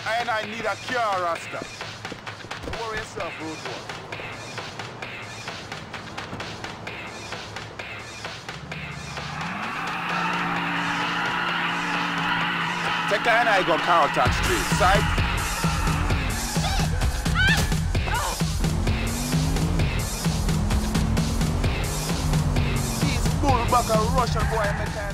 And I need a car, Rasta. Don't worry yourself, rude boy. Take a and I go Carlton Street, side. These bullbugger Russian boy make a